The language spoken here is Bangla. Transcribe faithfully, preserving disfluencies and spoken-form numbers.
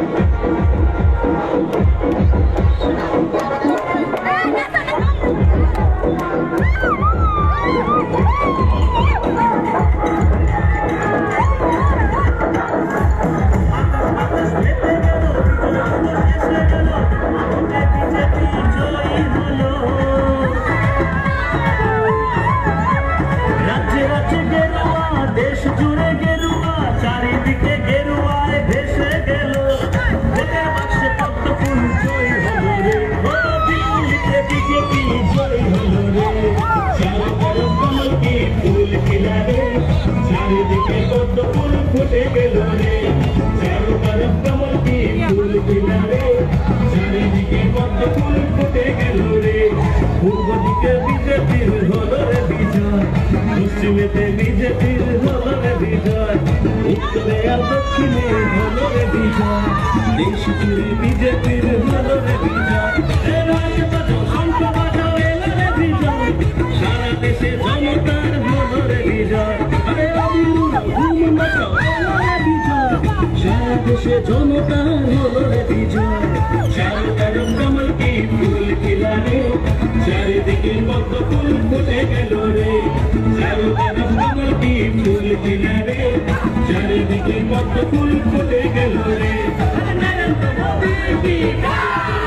পশ্চিমেতে বিজেপির হলো রে বিজয়, উত্তরে আর দক্ষিণে হলো রে বিজয়, দেশ জুড়ে বিজেপির হলো রে বিজয়। শঙ্খ বাজাও এলো রে বিজয়, সারা দেশে জনতার হলো রে বিজয়। আরে ধুম বাজাও এলো রে বিজয়, সারা দেশে জনতার হলো রে বিজয়। চারো তরফ কমল কি ফুল খিলা রে, চারিদিকে পদ্ম ফুল ফুটে গেল রে। চারো তরফ কমল কি ফুল খিলা রে, চারিদিকে পদ্ম ফুল ফুটে গেল রে। নরেন্দ্র মোদি কি